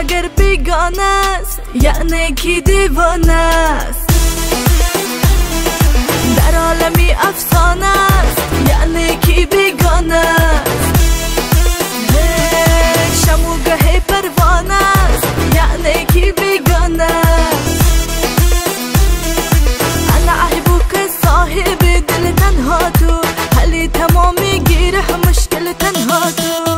اگر بیگانه است یعنی کی دیوانه است. در عالمی افسانه است یعنی کی بیگانه است. شموگه پروانه است یعنی کی بیگانه است. انا احبوک صاحب دل تنها تو، حلی تمامی گیره مشکل تنها تو.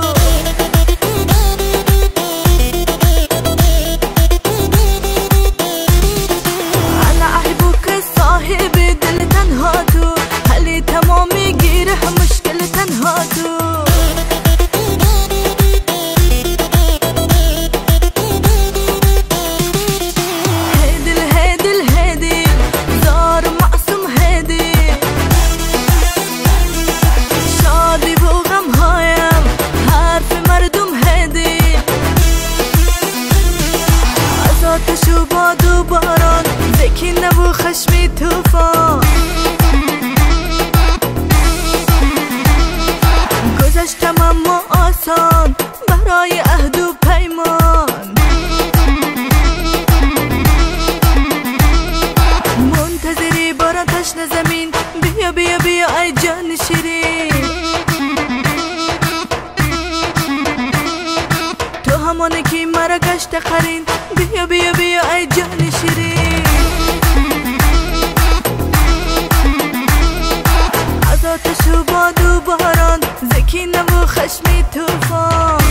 انا احبوک صاحب دل تنها تو، حلی تمامی گیره مشکل تنها تو. آتشو باد و باران زکینه و خشمی توفان، گذشتم اما آسان برای عهد و پیمان. منتظری باران تشنه زمین، بیا بیا بیا ای جان شیرین. تو همانه که مرا گشت قرین، بیا بیا بیا ای جان شیرین. از آتش و باد و باران زکینه و خشمی توفان،